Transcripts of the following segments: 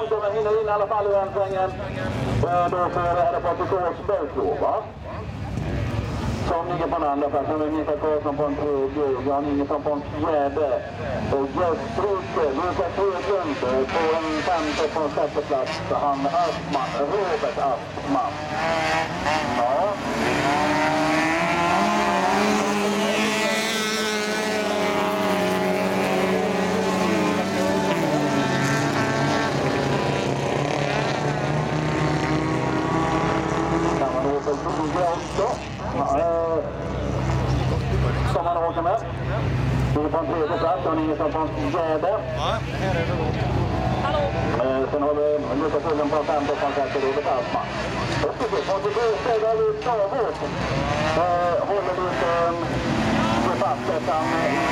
inte om jag hinner in i alla fall i den svängen. Då så är det Patrik Åsberg, va? Som ligger på en andra plats. Sen är Mikael Karlsson på en tredje. Jan Ingesson på en fjärde. Och Gästrike, Lukas Hedlund på en femte på en sjätte plats. Han Aspman, Robert Aspman. Ja. Kan man åka Broga också? Som man åker med. Vi är på en tredje plats och ni är på en fjärde. Sen har vi Lukas Hedlund på en femte och på en sjätte Robert Aspman. Och så får vi gå och ställa lite Stavås. Håller lite fast utan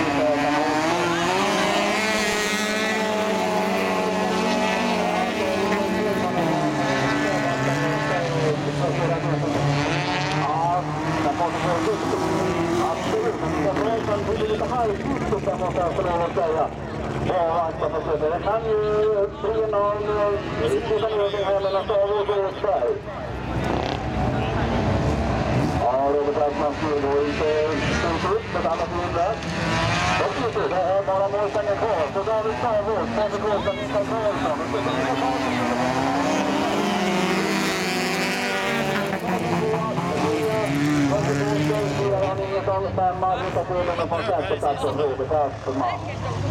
absolut, men det blir lite halvgiftigt där måste jag få lov att säga. Det kan ju bli någon liten övning här mellan Stavås och Åsberg. Ja, Robert Aspman skulle då inte stå upp med alla hundar. Det är bara målsängen kvar. Så David Stavås, Patrik Åsberg, Mikael Karlsson. Jan Ingesson, femma, Lukas Hedlund på en sjätte plats och Robert Aspman.